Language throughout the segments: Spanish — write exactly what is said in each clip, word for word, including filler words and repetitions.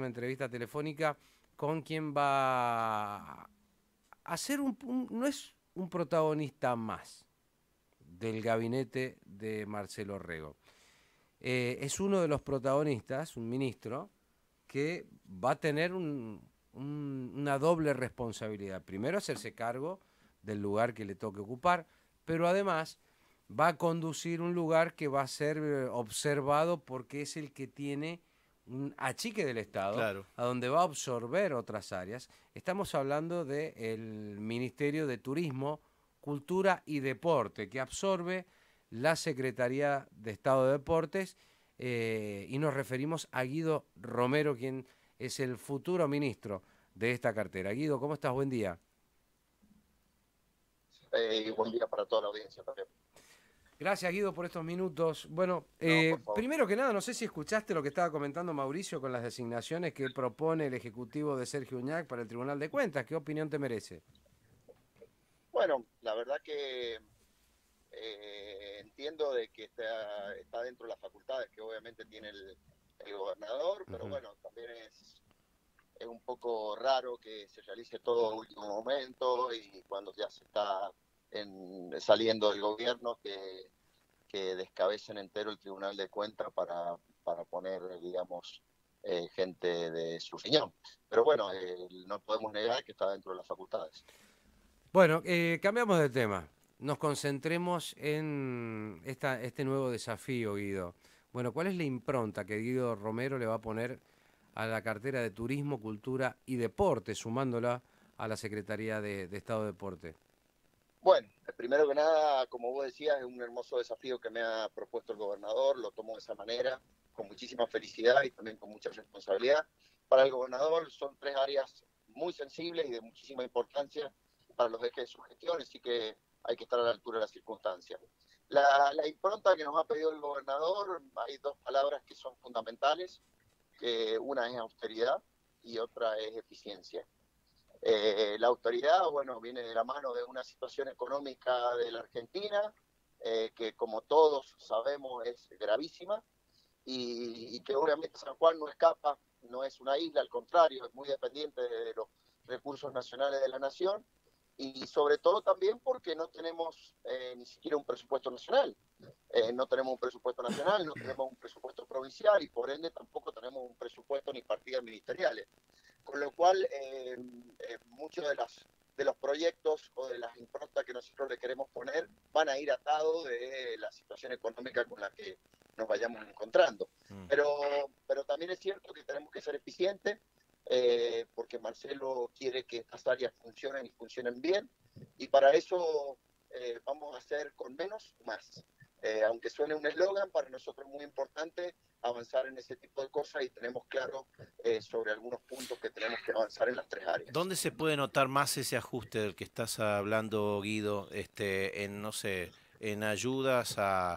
una entrevista telefónica con quien va a ser un, un no es un protagonista más del gabinete de Marcelo Rego. Eh, es uno de los protagonistas, un ministro, que va a tener un, un, una doble responsabilidad. Primero, hacerse cargo del lugar que le toque ocupar, pero además va a conducir un lugar que va a ser observado porque es el que tiene un achique del Estado, Claro. a donde va a absorber otras áreas. Estamos hablando del Ministerio de Turismo, Cultura y Deporte, que absorbe la Secretaría de Estado de Deportes, eh, y nos referimos a Guido Romero, quien es el futuro ministro de esta cartera. Guido, ¿cómo estás? Buen día. Eh, y buen día para toda la audiencia también. Gracias, Guido, por estos minutos. Bueno, No, eh, por favor. primero que nada, no sé si escuchaste lo que estaba comentando Mauricio con las designaciones que propone el Ejecutivo de Sergio Uñac para el Tribunal de Cuentas. ¿Qué opinión te merece? Bueno, la verdad que eh, entiendo de que está, está dentro de las facultades que obviamente tiene el, el gobernador, pero Uh-huh. bueno, también es, es un poco raro que se realice todo a último momento y cuando ya se está en, saliendo del gobierno que, que descabecen entero el Tribunal de Cuentas para, para poner, digamos, eh, gente de su riñón. Pero bueno, eh, no podemos negar que está dentro de las facultades. Bueno, eh, cambiamos de tema. Nos concentremos en esta, este nuevo desafío, Guido. Bueno, ¿cuál es la impronta que Guido Romero le va a poner a la cartera de Turismo, Cultura y Deporte, sumándola a la Secretaría de, de Estado de Deporte? Bueno, primero que nada, como vos decías, es un hermoso desafío que me ha propuesto el gobernador, lo tomo de esa manera, con muchísima felicidad y también con mucha responsabilidad. Para el gobernador son tres áreas muy sensibles y de muchísima importancia para los ejes de su gestión, así que hay que estar a la altura de las circunstancias. La, la impronta que nos ha pedido el gobernador, hay dos palabras que son fundamentales, que una es austeridad y otra es eficiencia. Eh, la autoridad, bueno, viene de la mano de una situación económica de la Argentina, eh, que como todos sabemos es gravísima, y, y que obviamente San Juan no escapa, no es una isla, al contrario, es muy dependiente de los recursos nacionales de la nación, y sobre todo también porque no tenemos eh, ni siquiera un presupuesto nacional. Eh, no tenemos un presupuesto nacional, no tenemos un presupuesto provincial y por ende tampoco tenemos un presupuesto ni partidas ministeriales. Con lo cual, eh, eh, muchos de, las, de los proyectos o de las improntas que nosotros le queremos poner van a ir atados de la situación económica con la que nos vayamos encontrando. Mm. Pero, pero también es cierto que tenemos que ser eficientes, eh, porque Marcelo quiere que estas áreas funcionen y funcionen bien, y para eso eh, vamos a hacer con menos más. Eh, aunque suene un eslogan, para nosotros es muy importante avanzar en ese tipo de cosas y tenemos claro eh, sobre algunos puntos que tenemos que avanzar en las tres áreas. ¿Dónde se puede notar más ese ajuste del que estás hablando, Guido, este, en, no sé, en ayudas a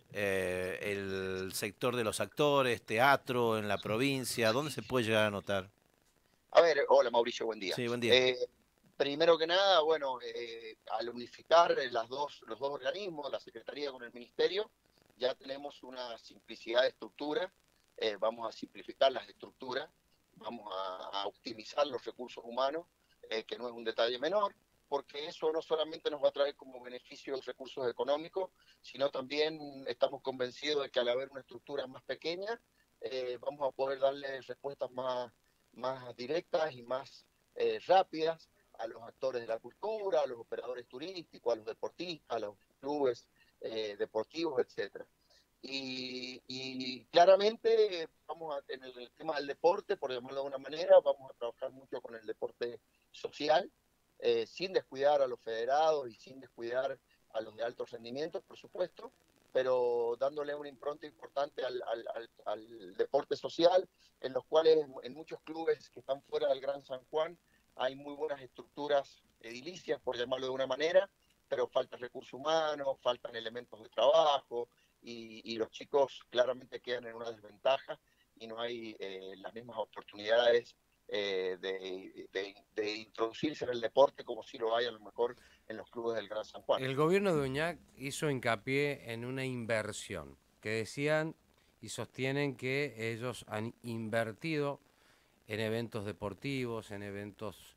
eh, el sector de los actores, teatro, en la provincia? ¿Dónde se puede llegar a notar? A ver, hola Mauricio, buen día. Sí, buen día. Eh, primero que nada, bueno, eh, al unificar las dos, los dos organismos, la Secretaría con el Ministerio, ya tenemos una simplicidad de estructura, eh, vamos a simplificar las estructuras, vamos a, a optimizar los recursos humanos, eh, que no es un detalle menor, porque eso no solamente nos va a traer como beneficio los recursos económicos, sino también estamos convencidos de que al haber una estructura más pequeña, eh, vamos a poder darle respuestas más más directas y más eh, rápidas a los actores de la cultura, a los operadores turísticos, a los deportistas, a los clubes eh, deportivos, etcétera. Y, y claramente vamos a, en el, el tema del deporte, por llamarlo de alguna manera, vamos a trabajar mucho con el deporte social, eh, sin descuidar a los federados y sin descuidar a los de altos rendimientos, por supuesto, pero dándole una impronta importante al, al, al, al deporte social, en los cuales en muchos clubes que están fuera del Gran San Juan hay muy buenas estructuras edilicias, por llamarlo de una manera, pero falta recursos humanos, faltan elementos de trabajo y, y los chicos claramente quedan en una desventaja y no hay eh, las mismas oportunidades eh, de, de, de introducirse en el deporte como si lo hay a lo mejor en los clubes del Gran San Juan. El gobierno de Uñac hizo hincapié en una inversión, que decían y sostienen que ellos han invertido en eventos deportivos, en eventos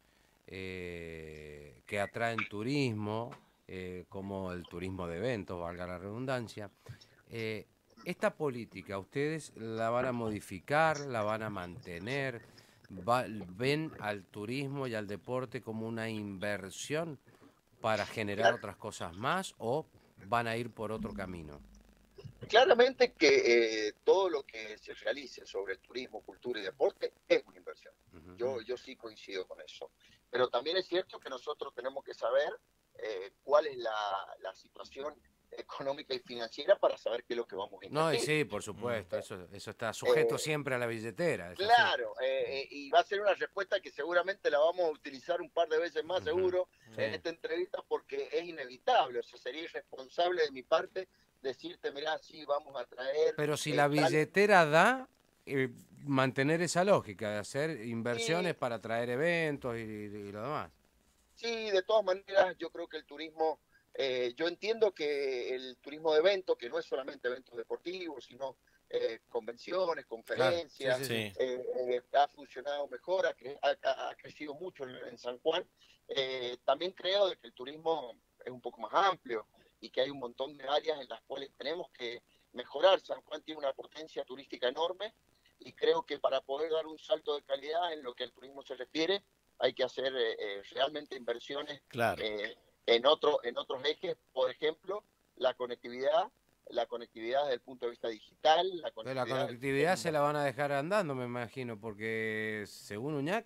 eh, que atraen turismo, eh, como el turismo de eventos, valga la redundancia. Eh, esta política, ¿ustedes la van a modificar, la van a mantener? Va- ¿Ven al turismo y al deporte como una inversión para generar Clar- otras cosas más o van a ir por otro camino? Claramente que eh, todo lo que se realice sobre turismo, cultura y deporte es una inversión. Ujú. Yo, yo sí coincido con eso. Pero también es cierto que nosotros tenemos que saber eh, cuál es la, la situación económica y financiera para saber qué es lo que vamos a No, y invertir. sí, por Mm. supuesto, eso, eso está sujeto Eh, siempre a la billetera, es así. Claro, eh, eh, y va a ser una respuesta que seguramente la vamos a utilizar un par de veces más Ujú. seguro en Sí. esta entrevista porque es inevitable, o sea, sería irresponsable de mi parte decirte, mirá, sí, vamos a traer Pero si eh, la tal... billetera da, eh, mantener esa lógica de hacer inversiones Sí, para traer eventos y, y lo demás. sí, de todas maneras, yo creo que el turismo, eh, yo entiendo que el turismo de eventos, que no es solamente eventos deportivos, sino eh, convenciones, Claro, sí, conferencias, sí, sí. Sí, eh, eh, ha funcionado mejor, ha, cre ha, ha crecido mucho en, en San Juan. Eh, también creo de que el turismo es un poco más amplio y que hay un montón de áreas en las cuales tenemos que mejorar. San Juan tiene una potencia turística enorme y creo que para poder dar un salto de calidad en lo que al turismo se refiere, hay que hacer eh, eh, realmente inversiones claro. eh, en, otro, en otros ejes, por ejemplo, la conectividad, la conectividad desde el punto de vista digital, la Pero la conectividad desde el punto de conectividad se vista... la van a dejar andando, me imagino, porque según Uñac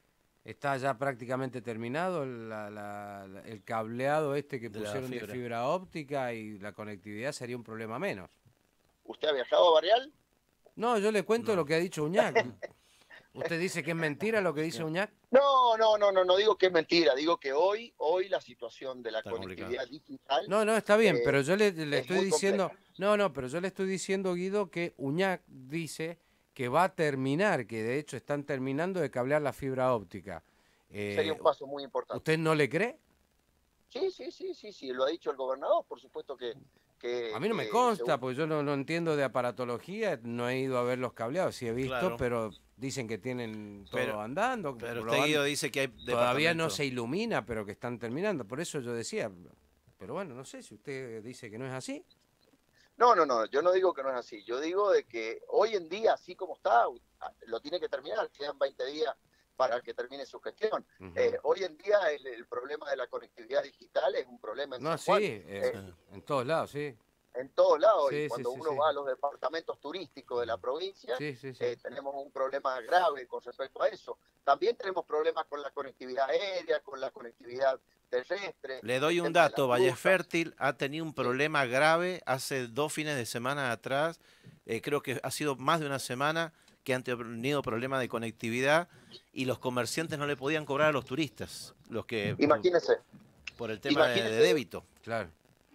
está ya prácticamente terminado la- la- la- el cableado este que De la pusieron de fibra. fibra óptica y la conectividad sería un problema menos. ¿Usted ha viajado a Barreal? No, yo le cuento lo No. que ha dicho Uñac. ¿Usted dice que es mentira lo que dice Uñac? No, no, no, no, no digo que es mentira, digo que hoy, hoy la situación de la Está complicado. conectividad digital No, no, está bien, eh, pero yo le, le es estoy muy diciendo, compleja. no, no, pero yo le estoy diciendo, Guido, que Uñac dice que va a terminar, que de hecho están terminando de cablear la fibra óptica. Sería Eh, un paso muy importante. ¿Usted no le cree? Sí, sí, sí, sí, sí, lo ha dicho el gobernador, por supuesto que, A que, mí no me que consta, según... porque yo no, no entiendo de aparatología, no he ido a ver los cableados, sí he visto, Claro. pero dicen que tienen Pero, todo andando, pero lo usted, van- Guido, dice que hay todavía no departamentos. se ilumina, pero que están terminando. Por eso yo decía, pero bueno, no sé si usted dice que no es así. No, no, no, yo no digo que no es así. Yo digo de que hoy en día, así como está, lo tiene que terminar. Quedan veinte días para que termine su gestión. Ujú. Eh, hoy en día el, el problema de la conectividad digital es un problema en No, San sí, Juan, eh, eh, Sí. en todos lados, sí. en todos lados. Y Sí, sí, cuando sí, uno sí. va a los departamentos turísticos de la provincia, Sí, sí, sí. eh, tenemos un problema grave con respecto a eso. También tenemos problemas con la conectividad aérea, con la conectividad terrestre, Le el doy un tema de las dato, Valle rutas. Fértil ha tenido un Sí. problema grave hace dos fines de semana atrás, eh, creo que ha sido más de una semana que han tenido problemas de conectividad y los comerciantes no le podían cobrar a los turistas, los que por, Imagínese, por el tema de, de imagínese débito. Claro.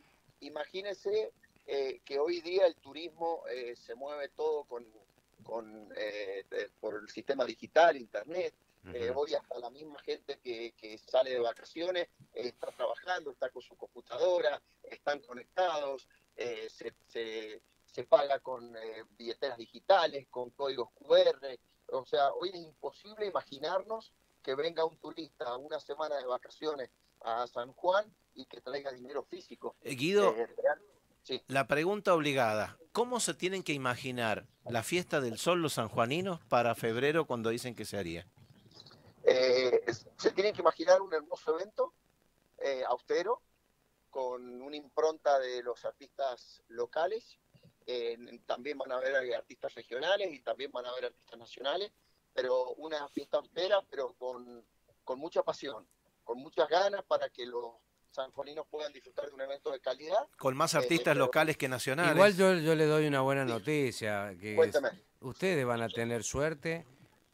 imagínese eh, que hoy día el turismo eh, se mueve todo con, con eh, eh, por el sistema digital, internet. Eh, Ujú. hoy hasta la misma gente que, que sale de vacaciones eh, está trabajando, está con su computadora, están conectados, eh, se, se, se, paga con eh, billeteras digitales, con códigos cu erre. O sea, hoy es imposible imaginarnos que venga un turista una semana de vacaciones a San Juan y que traiga dinero físico. Eh, Guido, Eh, real. Sí. la pregunta obligada, ¿cómo se tienen que imaginar la fiesta del sol los sanjuaninos para febrero cuando dicen que se haría? Eh, se tienen que imaginar un hermoso evento, eh, austero, con una impronta de los artistas locales. Eh, también van a haber artistas regionales y también van a haber artistas nacionales, pero una fiesta austera, pero con, con mucha pasión, con muchas ganas para que los sanjuaninos puedan disfrutar de un evento de calidad. Con más Eh, artistas pero, locales que Igual nacionales. yo, yo le doy una buena sí, noticia, que es, cuéntame. ustedes van a tener suerte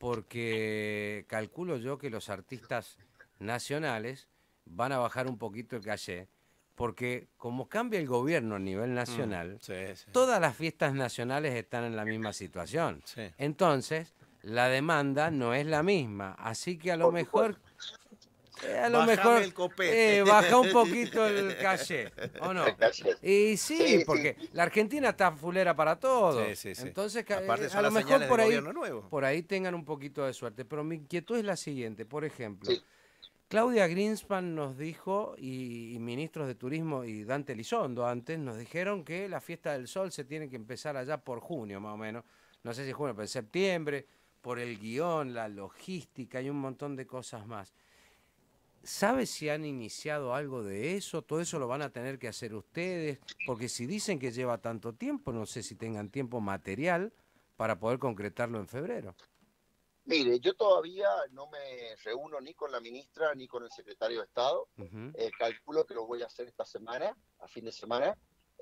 porque calculo yo que los artistas nacionales van a bajar un poquito el caché, porque como cambia el gobierno a nivel Mm, nacional, sí, sí, todas las fiestas nacionales están en la misma situación. sí. Entonces, la demanda no es la misma, así que a lo Por mejor supuesto. Eh, a lo Bajame mejor el copete. eh, baja un poquito el caché, ¿o no? El caché. Y sí, Sí, porque sí. la Argentina está fulera para todo. Sí, sí, sí. Entonces, ca- Aparte eh, son a lo las mejor señales por del ahí, gobierno nuevo. por ahí tengan un poquito de suerte. Pero mi inquietud es la siguiente, por ejemplo. Sí. Claudia Greenspan nos dijo, y, y ministros de Turismo y Dante Elizondo antes, nos dijeron que la Fiesta del Sol se tiene que empezar allá por junio, más o menos. No sé si junio, pero en septiembre, por el guión, la logística y un montón de cosas más. ¿Sabe si han iniciado algo de eso? ¿Todo eso lo van a tener que hacer ustedes? Porque si dicen que lleva tanto tiempo, no sé si tengan tiempo material para poder concretarlo en febrero. Mire, yo todavía no me reúno ni con la ministra ni con el secretario de Estado. Uh-huh. Eh, calculo que lo voy a hacer esta semana, a fin de semana,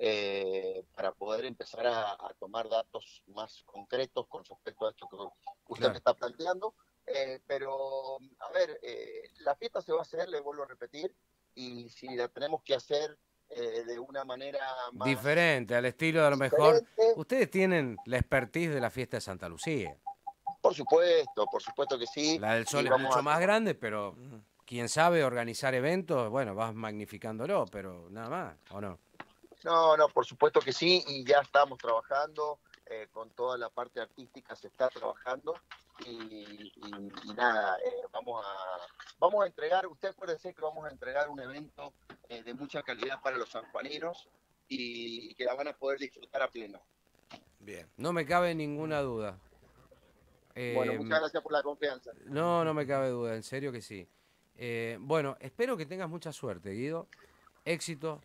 eh, para poder empezar a, a tomar datos más concretos con respecto a esto que usted Claro. me está planteando. Eh, pero, a ver, eh, la fiesta se va a hacer, le vuelvo a repetir, y si la tenemos que hacer eh, de una manera más Diferente, al estilo de a lo mejor. diferente, Ustedes tienen la expertise de la fiesta de Santa Lucía. por supuesto, por supuesto que sí. La del Sol y es vamos mucho a- más grande, pero quien sabe organizar eventos, bueno, vas magnificándolo, pero nada más, ¿o no? No, no, por supuesto que sí, y ya estamos trabajando, eh, con toda la parte artística se está trabajando, y, y- y nada, eh, vamos a vamos a entregar, usted acuérdese que vamos a entregar un evento eh, de mucha calidad para los sanjuaninos, y, y que la van a poder disfrutar a pleno. Bien. No me cabe ninguna duda. Bueno, Eh, muchas gracias por la confianza. No, no me cabe duda, en serio que sí. Eh, bueno, espero que tengas mucha suerte, Guido. Éxito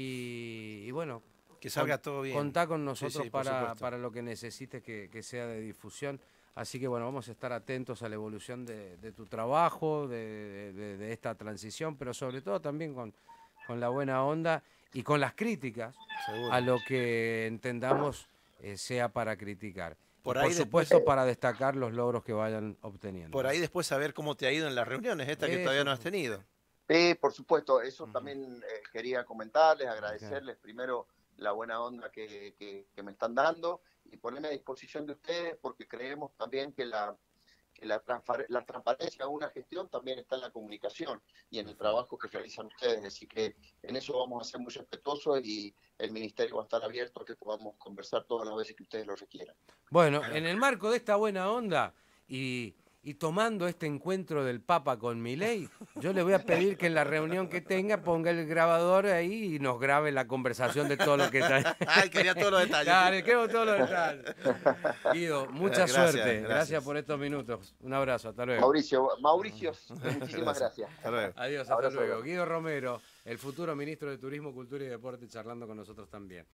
y, y bueno, Que salga con- todo bien. contá con Sí, nosotros sí, por para, supuesto. para lo que necesites que, que sea de difusión. Así que bueno, vamos a estar atentos a la evolución de, de tu trabajo, de, de- de esta transición, pero sobre todo también con, con la buena onda y con las críticas Seguro. a lo que entendamos eh, sea para criticar. Por y ahí por después- supuesto para destacar los logros que vayan obteniendo. Por ahí después saber cómo te ha ido en las reuniones, esta que Eso. todavía no has tenido. Sí, por supuesto, eso Ujú. también eh, quería comentarles, agradecerles primero la buena onda que, que, que me están dando y ponerme a disposición de ustedes, porque creemos también que la, que la, transpar- la transparencia de una gestión también está en la comunicación y en el trabajo que realizan ustedes, así que en eso vamos a ser muy respetuosos y el ministerio va a estar abierto a que podamos conversar todas las veces que ustedes lo requieran. Bueno, en el marco de esta buena onda y, y tomando este encuentro del Papa con Milei, yo le voy a pedir que en la reunión que tenga ponga el grabador ahí y nos grabe la conversación de todo lo que está. Ay, quería todos los detalles. Dale, queremos todos los detalles. Guido, mucha Gracias, suerte. Gracias. gracias. por estos minutos. Un abrazo, hasta luego. Mauricio, Mauricio, muchísimas gracias. Hasta luego. Adiós, hasta Abrazo luego. grande. Guido Romero, el futuro ministro de Turismo, Cultura y Deporte, charlando con nosotros también.